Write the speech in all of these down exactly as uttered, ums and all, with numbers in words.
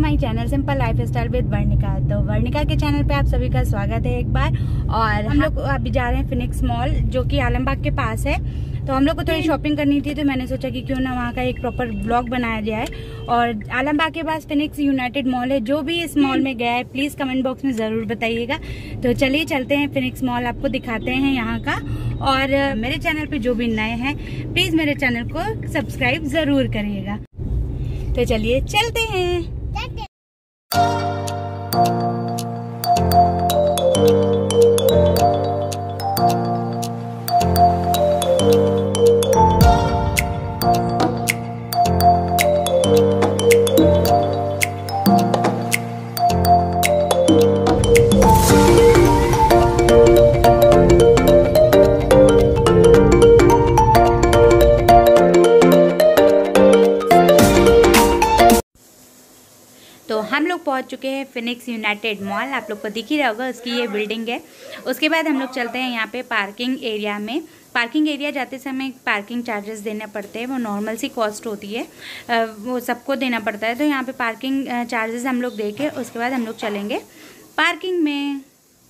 My channel simple life style with Varnika. तो वर्णिका के channel पे आप सभी का स्वागत है एक बार। और हम लोग अभी जा रहे हैं फिनिक्स मॉल जो कि आलमबाग के पास है। तो हम लोग को थोड़ी शॉपिंग करनी थी, तो मैंने सोचा कि क्यों ना वहाँ का एक प्रॉपर ब्लॉग बनाया जाए। और आलमबाग के पास फिनिक्स यूनाइटेड मॉल है। जो भी इस मॉल में गया है प्लीज कमेंट बॉक्स में जरूर बताइएगा। तो चलिए चलते हैं फिनिक्स मॉल, आपको दिखाते हैं यहाँ का। और मेरे चैनल पे जो भी नए हैं प्लीज मेरे चैनल को सब्सक्राइब जरूर करिएगा। तो चलिए चलते हैं। तो हम लोग पहुंच चुके हैं फिनिक्स यूनाइटेड मॉल। आप लोग को दिख ही रहा होगा, उसकी ये बिल्डिंग है। उसके बाद हम लोग चलते हैं यहाँ पे पार्किंग एरिया में। पार्किंग एरिया जाते समय पार्किंग चार्जेस देने पड़ते हैं, वो नॉर्मल सी कॉस्ट होती है, वो सबको देना पड़ता है। तो यहाँ पे पार्किंग चार्जेस हम लोग दे के उसके बाद हम लोग चलेंगे पार्किंग में।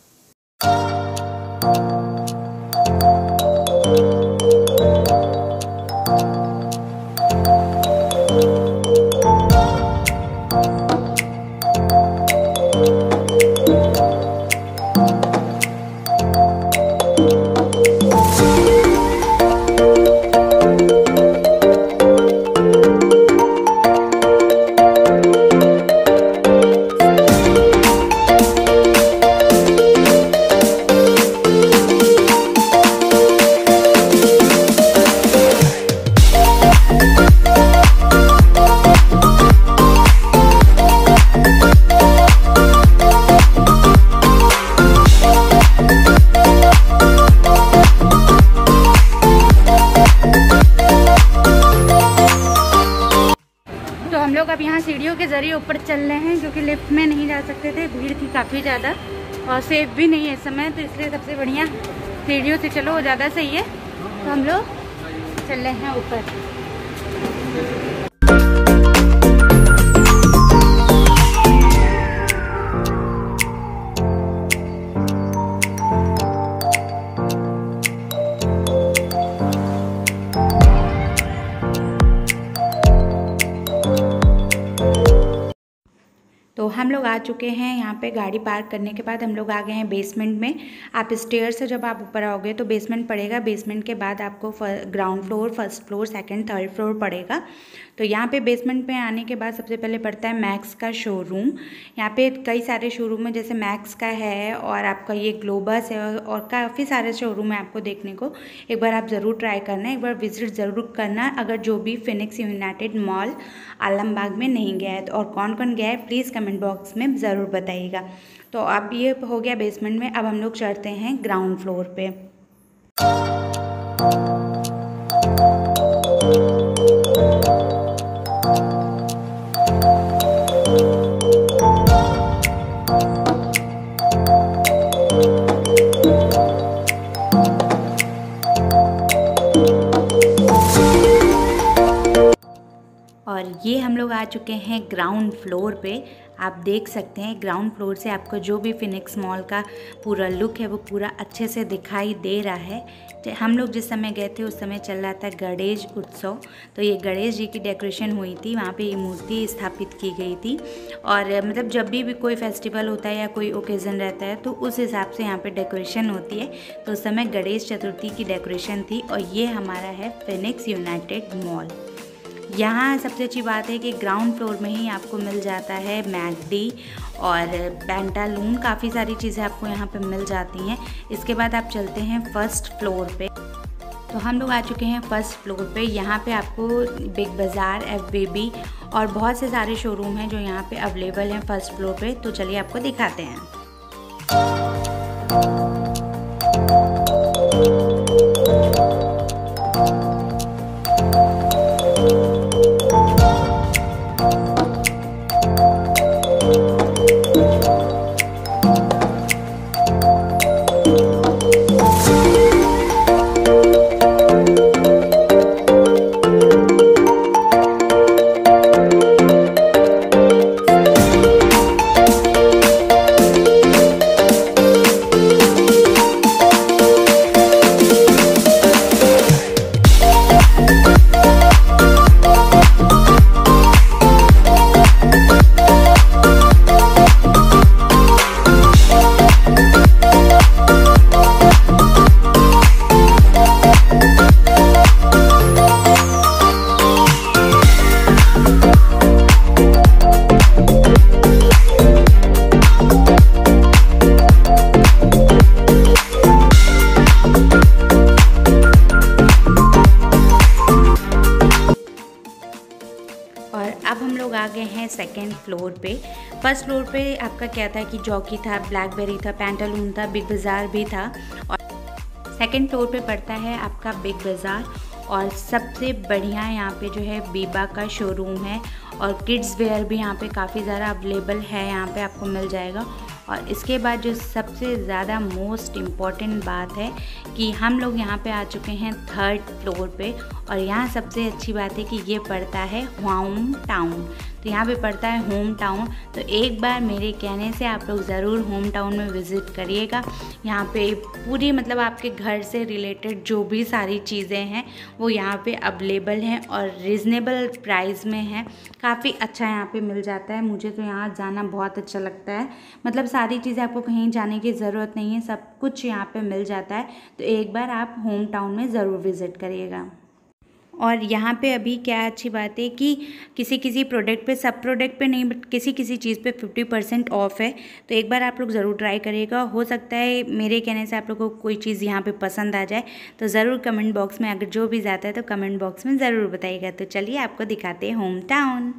हम लोग अब यहाँ सीढ़ियों के जरिए ऊपर चल रहे हैं क्योंकि लिफ्ट में नहीं जा सकते थे, भीड़ थी काफ़ी ज़्यादा और सेफ भी नहीं है इस समय। तो इसलिए सबसे बढ़िया सीढ़ियों से चलो, वो ज़्यादा सही है। तो हम लोग चल रहे हैं ऊपर। तो हम लोग आ चुके हैं यहाँ पे। गाड़ी पार्क करने के बाद हम लोग आ गए हैं बेसमेंट में। आप स्टेयर से जब आप ऊपर आओगे तो बेसमेंट पड़ेगा। बेसमेंट के बाद आपको ground floor, first floor, second, third floor पड़ेगा। तो यहाँ पे बेसमेंट पे आने के बाद सबसे पहले पड़ता है मैक्स का शोरूम। यहाँ पे कई सारे शोरूम है, जैसे मैक्स का है और आपका ये ग्लोबस है और काफ़ी सारे शोरूम है आपको देखने को। एक बार आप ज़रूर ट्राई करना, एक बार विजिट ज़रूर करना अगर जो भी फिनिक्स यूनाइटेड मॉल आलमबाग में नहीं गया है। तो और कौन कौन गया है प्लीज़ कमेंट बॉक्स में ज़रूर बताइएगा। तो अब ये हो गया बेसमेंट में। अब हम लोग चढ़ते हैं ग्राउंड फ्लोर पे। और ये हम लोग आ चुके हैं ग्राउंड फ्लोर पे। आप देख सकते हैं ग्राउंड फ्लोर से आपको जो भी फिनिक्स मॉल का पूरा लुक है वो पूरा अच्छे से दिखाई दे रहा है। हम लोग जिस समय गए थे उस समय चल रहा था गणेश उत्सव। तो ये गणेश जी की डेकोरेशन हुई थी, वहाँ पे ये मूर्ति स्थापित की गई थी। और मतलब जब भी, भी कोई फेस्टिवल होता है या कोई ओकेज़न रहता है तो उस हिसाब से यहाँ पे डेकोरेशन होती है। तो उस समय गणेश चतुर्थी की डेकोरेशन थी। और ये हमारा है फिनिक्स यूनाइटेड मॉल। यहाँ सबसे अच्छी बात है कि ग्राउंड फ्लोर में ही आपको मिल जाता है मैकडी और पेंटालून, काफ़ी सारी चीज़ें आपको यहाँ पे मिल जाती हैं। इसके बाद आप चलते हैं फर्स्ट फ्लोर पे। तो हम लोग आ चुके हैं फर्स्ट फ्लोर पे। यहाँ पे आपको बिग बाज़ार, एफ बी बी और बहुत से सारे शोरूम हैं जो यहाँ पे अवेलेबल हैं फर्स्ट फ्लोर पे। तो चलिए आपको दिखाते हैं। चुके हैं सेकेंड फ्लोर पे। फर्स्ट फ्लोर पे आपका क्या था कि जॉकी था, ब्लैकबेरी था, पैंटालून था, बिग बाज़ार भी था, और सेकेंड फ्लोर पे पड़ता है आपका बिग बाज़ार। और सबसे बढ़िया यहाँ पे जो है बीबा का शोरूम है, और किड्स वेयर भी यहाँ पे काफ़ी ज़्यादा अवेलेबल है, यहाँ पे आपको मिल जाएगा। और इसके बाद जो सबसे ज़्यादा मोस्ट इम्पॉर्टेंट बात है कि हम लोग यहाँ पे आ चुके हैं थर्ड फ्लोर पे, और यहाँ सबसे अच्छी बात है कि ये पड़ता है होम टाउन। तो यहाँ पे पड़ता है होम टाउन। तो एक बार मेरे कहने से आप लोग ज़रूर होम टाउन में विज़िट करिएगा। यहाँ पे पूरी मतलब आपके घर से रिलेटेड जो भी सारी चीज़ें हैं वो यहाँ पे अवेलेबल हैं और रिजनेबल प्राइस में है। काफ़ी अच्छा यहाँ पे मिल जाता है। मुझे तो यहाँ जाना बहुत अच्छा लगता है। मतलब सारी चीज़ें आपको कहीं जाने की ज़रूरत नहीं है, सब कुछ यहाँ पे मिल जाता है। तो एक बार आप होम टाउन में ज़रूर विज़िट करिएगा। और यहाँ पे अभी क्या अच्छी बात है कि किसी किसी प्रोडक्ट पे, सब प्रोडक्ट पे नहीं बट किसी किसी चीज़ पे फिफ्टी परसेंट ऑफ़ है। तो एक बार आप लोग ज़रूर ट्राई करिएगा। हो सकता है मेरे कहने से आप लोगों को कोई चीज़ यहाँ पे पसंद आ जाए, तो ज़रूर कमेंट बॉक्स में, अगर जो भी जाता है तो कमेंट बॉक्स में ज़रूर बताइएगा। तो चलिए आपको दिखाते हैं होम टाउन।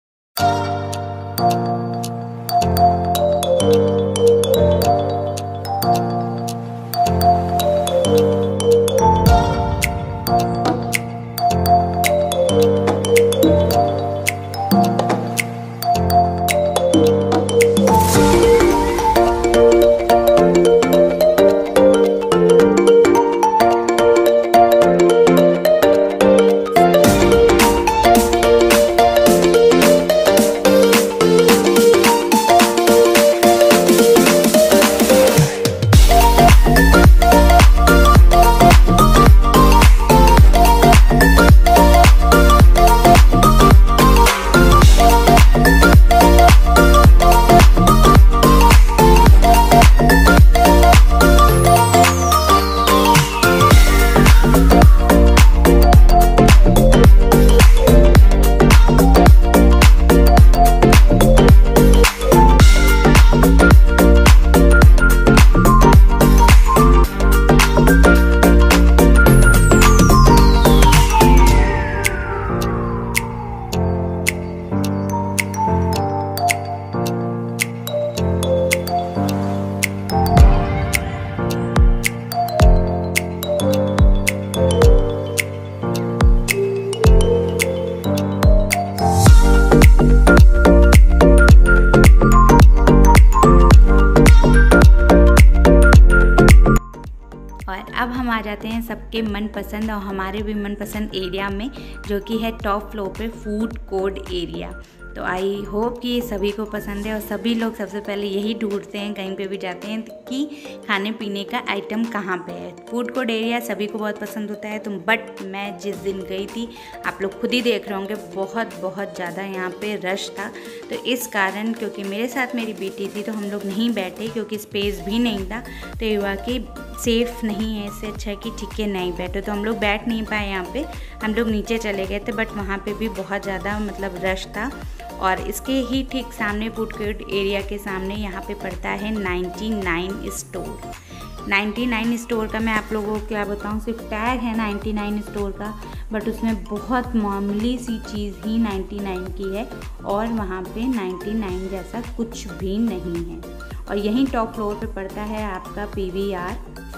अब हम आ जाते हैं सबके मनपसंद और हमारे भी मनपसंद एरिया में, जो कि है टॉप फ्लोर पे फूड कोर्ट एरिया। तो आई होप कि ये सभी को पसंद है और सभी लोग सबसे पहले यही ढूंढते हैं कहीं पे भी जाते हैं कि खाने पीने का आइटम कहाँ पे है। फूड कोर्ट एरिया सभी को बहुत पसंद होता है। तो बट मैं जिस दिन गई थी, आप लोग खुद ही देख रहे होंगे, बहुत बहुत ज़्यादा यहाँ पे रश था। तो इस कारण, क्योंकि मेरे साथ मेरी बेटी थी, तो हम लोग नहीं बैठे क्योंकि स्पेस भी नहीं था। तो ये वाकई सेफ़ नहीं है, इससे अच्छा है कि ठीक है नहीं बैठो। तो हम लोग बैठ नहीं पाए यहाँ पे, हम लोग नीचे चले गए थे। बट वहाँ पे भी बहुत ज़्यादा मतलब रश था। और इसके ही ठीक सामने फूड कोर्ट एरिया के सामने यहाँ पे पड़ता है ninety nine store. Ninety nine store का मैं आप लोगों को क्या बताऊँ, सिर्फ टैग है नाइन्टी नाइन स्टोर का, बट उसमें बहुत मामूली सी चीज़ ही नाइन्टी नाइन की है और वहाँ पे नाइन्टी नाइन जैसा कुछ भी नहीं है। और यहीं टॉप फ्लोर पे पड़ता है आपका पी वी आर,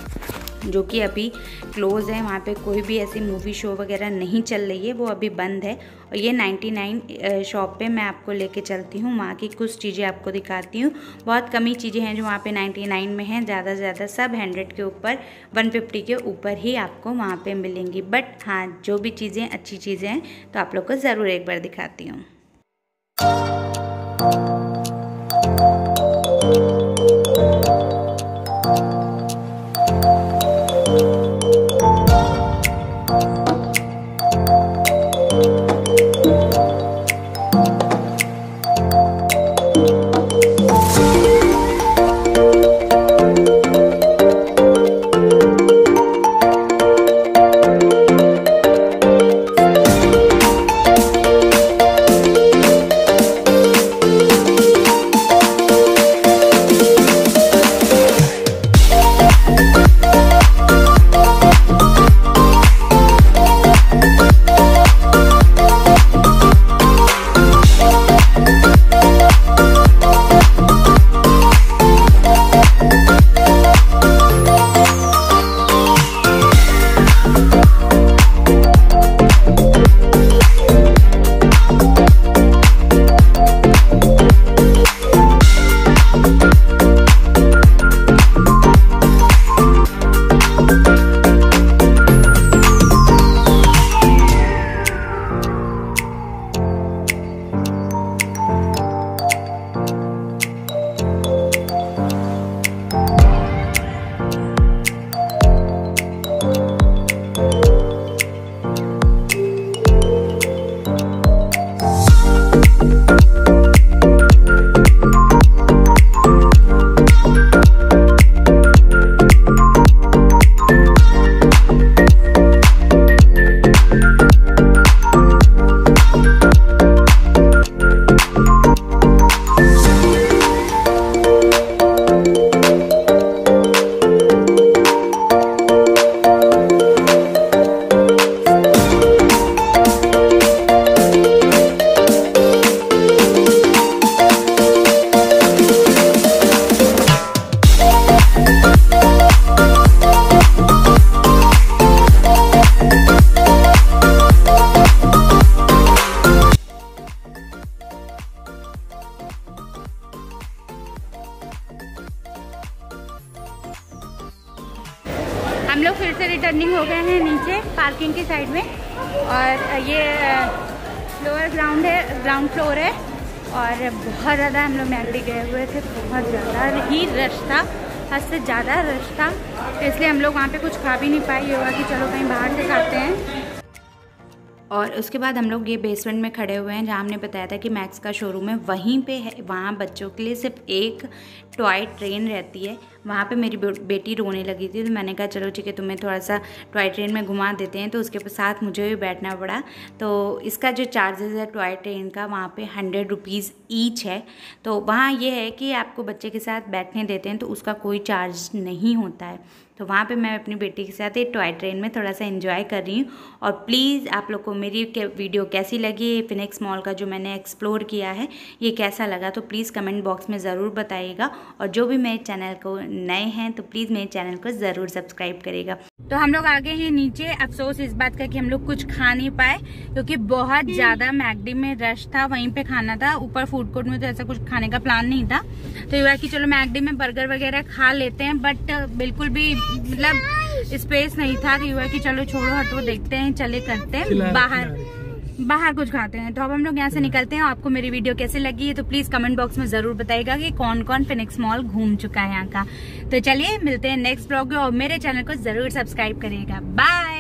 जो कि अभी क्लोज़ है। वहाँ पे कोई भी ऐसी मूवी शो वगैरह नहीं चल रही है, वो अभी बंद है। और ये नाइन्टी नाइन शॉप पे मैं आपको लेके चलती हूँ, वहाँ की कुछ चीज़ें आपको दिखाती हूँ। बहुत कम ही चीज़ें हैं जो वहाँ पे नाइन्टी नाइन में हैं, ज़्यादा से ज़्यादा सब हंड्रेड के ऊपर, वन फिफ्टी के ऊपर ही आपको वहाँ पे मिलेंगी। बट हाँ, जो भी चीज़ें अच्छी चीज़ें हैं तो आप लोग को ज़रूर एक बार दिखाती हूँ। रिटर्निंग हो गए हैं नीचे पार्किंग की साइड में, और ये लोअर ग्राउंड है, ग्राउंड फ्लोर है। और बहुत ज़्यादा हम लोग मैकडी गए हुए थे, बहुत ज़्यादा ही रश था, हद से ज़्यादा रश था, इसलिए हम लोग वहाँ पे कुछ खा भी नहीं पाए। ये हुआ कि चलो कहीं बाहर से खाते हैं। और उसके बाद हम लोग ये बेसमेंट में खड़े हुए हैं जहाँ हमने बताया था कि मैक्स का शोरूम है, वहीं पे है। वहाँ बच्चों के लिए सिर्फ एक टॉय ट्रेन रहती है। वहाँ पे मेरी बेटी रोने लगी थी, तो मैंने कहा चलो ठीक है तुम्हें थोड़ा सा टॉय ट्रेन में घुमा देते हैं, तो उसके साथ मुझे भी बैठना पड़ा। तो इसका जो चार्जेस है टॉय ट्रेन का, वहाँ पे हंड्रेड रुपीज़ ईच है। तो वहाँ ये है कि आपको बच्चे के साथ बैठने देते हैं, तो उसका कोई चार्ज नहीं होता है। तो वहाँ पे मैं अपनी बेटी के साथ एक टॉय ट्रेन में थोड़ा सा एंजॉय कर रही हूँ। और प्लीज़ आप लोग को मेरी वीडियो कैसी लगी, फिनिक्स मॉल का जो मैंने एक्सप्लोर किया है ये कैसा लगा, तो प्लीज़ कमेंट बॉक्स में ज़रूर बताइएगा। और जो भी मेरे चैनल को नए हैं तो प्लीज़ मेरे चैनल को ज़रूर सब्सक्राइब करेगा। तो हम लोग आ गए हैं नीचे। अफसोस इस बात का कि हम लोग कुछ खा नहीं पाए, क्योंकि बहुत ज़्यादा मैकडी में रश था, वहीं पे खाना था। ऊपर फूड कोर्ट में तो ऐसा कुछ खाने का प्लान नहीं था, तो ये हुआ कि चलो मैकडी में बर्गर वगैरह खा लेते हैं, बट बिल्कुल भी मतलब स्पेस नहीं था। तो ये हुआ कि चलो छोड़ो हटो, देखते हैं, चले करते हैं बाहर बाहर कुछ खाते हैं। तो अब हम लोग यहाँ से निकलते हैं। आपको मेरी वीडियो कैसे लगी है तो प्लीज कमेंट बॉक्स में जरूर बताइएगा कि कौन कौन फिनिक्स मॉल घूम चुका है यहाँ का। तो चलिए मिलते हैं नेक्स्ट ब्लॉग में, और मेरे चैनल को जरूर सब्सक्राइब करिएगा। बाय।